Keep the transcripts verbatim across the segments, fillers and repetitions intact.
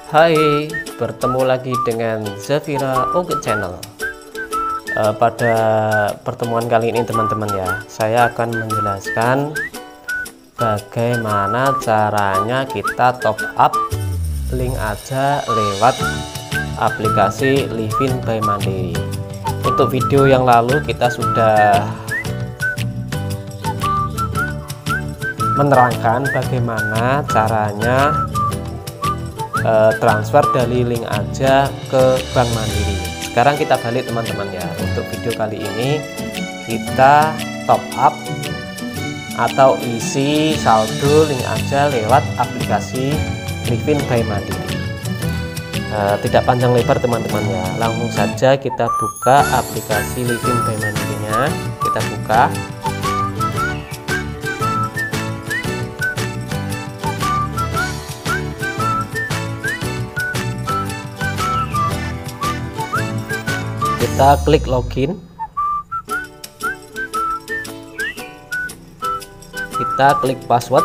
Hai, bertemu lagi dengan Zafira Oke Channel. e, Pada pertemuan kali ini teman-teman ya, saya akan menjelaskan bagaimana caranya kita top up link aja lewat aplikasi Livin by Mandiri. Untuk video yang lalu kita sudah menerangkan bagaimana caranya transfer dari link aja ke Bank Mandiri. Sekarang kita balik teman-teman ya. Untuk video kali ini kita top up atau isi saldo link aja lewat aplikasi Livin by Mandiri. e, Tidak panjang lebar teman-teman ya, langsung saja kita buka aplikasi Livin by Mandirinya. Kita buka. Kita klik login, kita klik password,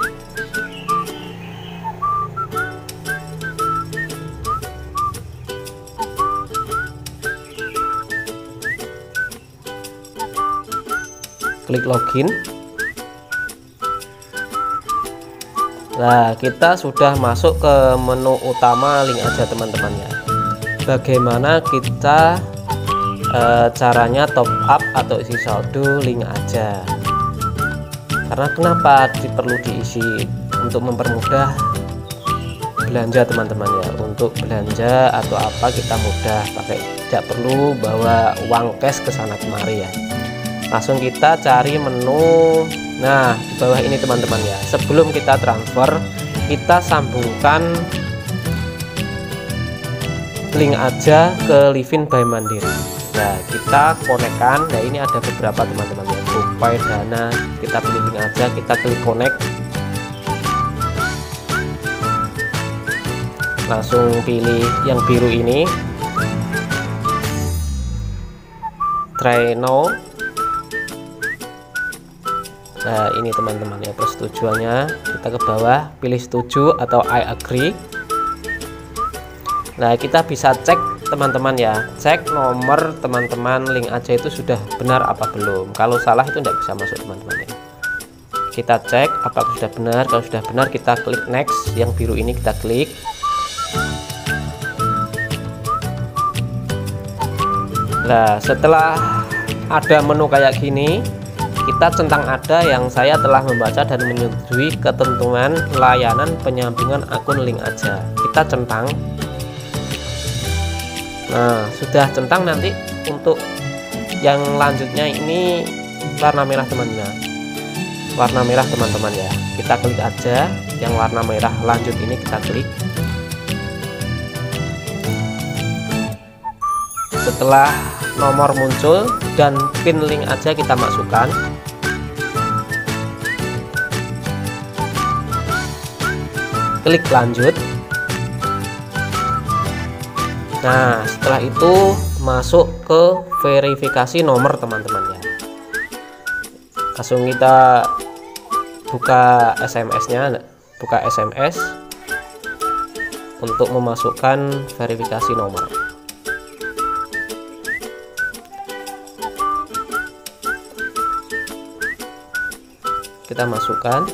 klik login. Nah, kita sudah masuk ke menu utama link aja teman-teman ya. Bagaimana kita E, caranya top up atau isi saldo link aja, karena kenapa perlu diisi untuk mempermudah belanja teman-teman ya. Untuk belanja atau apa kita mudah pakai, tidak perlu bawa uang cash ke sana kemari ya. Langsung kita cari menu. Nah, di bawah ini teman-teman ya, sebelum kita transfer kita sambungkan link aja ke Livin by Mandiri. Nah, kita konekkan. Nah, ini ada beberapa teman-teman ya, GoPay, Dana. Kita pilih link aja, kita klik connect, langsung pilih yang biru ini, try now. Nah, ini teman-teman ya, persetujuannya kita ke bawah, pilih setuju atau I agree. Nah, kita bisa cek teman-teman ya, cek nomor teman-teman link aja itu sudah benar apa belum. Kalau salah itu tidak bisa masuk teman-teman ya. Kita cek apakah sudah benar. Kalau sudah benar kita klik next, yang biru ini kita klik. Nah, setelah ada menu kayak gini, kita centang ada yang saya telah membaca dan menyetujui ketentuan layanan penyambungan akun link aja. Kita centang. Nah, sudah centang, nanti untuk yang lanjutnya ini warna merah teman-teman. Warna merah teman-teman ya. Kita klik aja yang warna merah lanjut ini, kita klik. Setelah nomor muncul dan pin link aja kita masukkan. Klik lanjut. Nah, setelah itu masuk ke verifikasi nomor teman-teman ya. Langsung kita buka S M S-nya, buka S M S untuk memasukkan verifikasi nomor. Kita masukkan.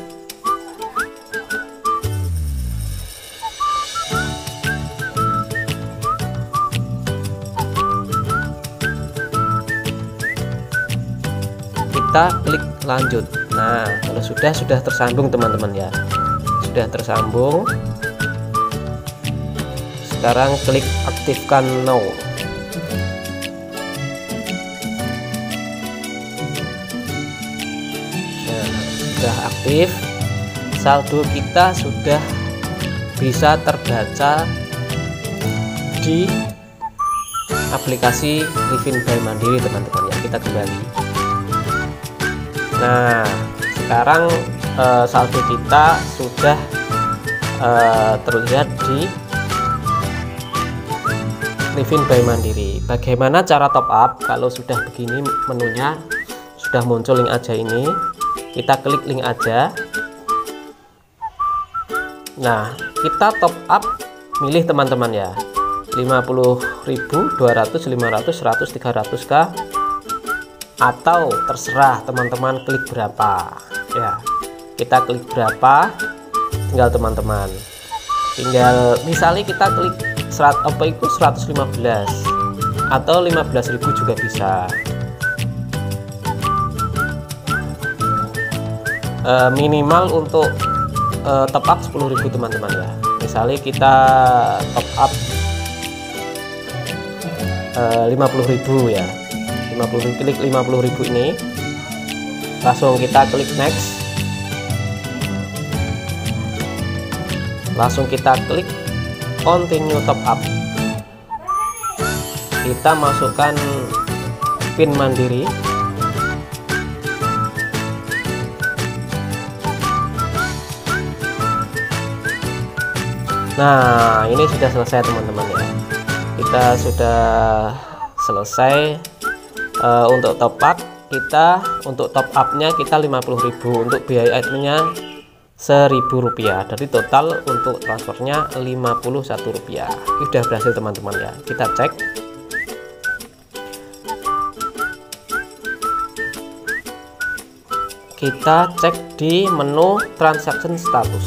Kita klik lanjut. Nah, kalau sudah sudah tersambung teman-teman ya, sudah tersambung. Sekarang klik aktifkan now. Nah, sudah aktif, saldo kita sudah bisa terbaca di aplikasi Livin by Mandiri teman-teman ya. Kita kembali. Nah, sekarang eh, saldo kita sudah eh, terlihat di Livin by Mandiri. Bagaimana cara top up? Kalau sudah begini menunya, sudah muncul link aja ini, kita klik link aja. Nah, kita top up milih teman-teman ya, lima puluh ribu, dua ratus, lima ratus, seratus, tiga ratus kah, atau terserah teman-teman klik berapa ya. Kita klik berapa, tinggal teman-teman tinggal misalnya kita klik serat apa itu seratus lima belas atau lima belas ribu juga bisa. E, minimal untuk e, top up sepuluh ribu teman-teman ya. Misalnya kita top up e, lima puluh ribu ya, lima puluh ribu, klik lima puluh ribu ini, langsung kita klik next, langsung kita klik continue top up. Kita masukkan PIN mandiri, nah ini sudah selesai teman-teman ya. Kita sudah selesai uh, untuk top up. Kita untuk top upnya kita lima puluh ribu, untuk biaya adminnya seribu rupiah, dari total untuk transfernya lima puluh satu rupiah. Ini sudah berhasil teman-teman ya. Kita cek, kita cek di menu transaction status.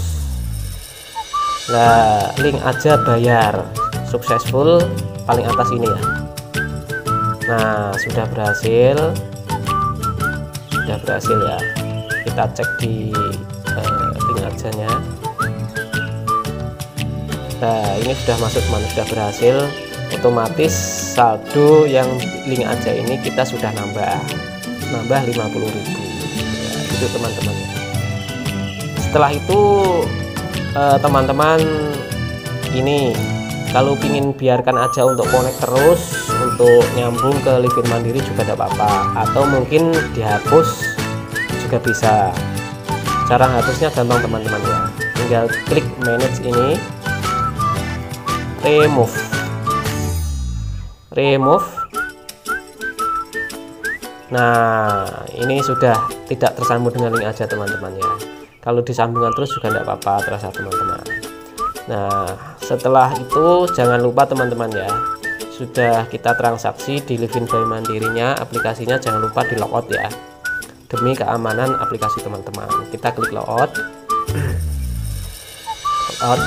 Nah, link aja bayar successful paling atas ini ya. Nah, sudah berhasil, sudah berhasil ya. Kita cek di uh, link ajanya. Nah, ini sudah masuk teman, sudah berhasil. Otomatis saldo yang link aja ini kita sudah nambah nambah lima puluh ribu ya, itu teman-teman. Setelah itu teman-teman uh, ini kalau pingin biarkan aja untuk connect terus, untuk nyambung ke Livin Mandiri juga tidak apa-apa, atau mungkin dihapus juga bisa. Cara hapusnya gampang teman-teman ya, tinggal klik manage ini, remove remove nah ini sudah tidak tersambung dengan link aja teman-teman ya. Kalau disambungkan terus juga tidak apa-apa, terasa teman-teman. Nah, setelah itu jangan lupa teman-teman ya, sudah kita transaksi di Livin by Mandirinya, aplikasinya jangan lupa di logout ya, demi keamanan aplikasi teman-teman. Kita klik logout, logout.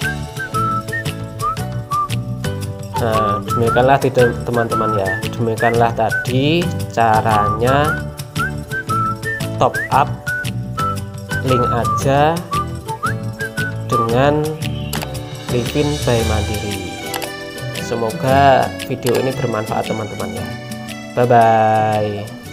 Nah, demikianlah teman-teman ya, demikianlah tadi caranya top up link aja dengan Livin by Mandiri. Semoga video ini bermanfaat teman-teman ya. Bye bye.